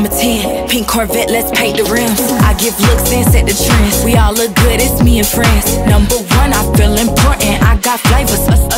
I'm a 10, pink Corvette, let's paint the rims. I give looks and set the trends. We all look good, it's me and friends. Number one, I feel important. I got flavors.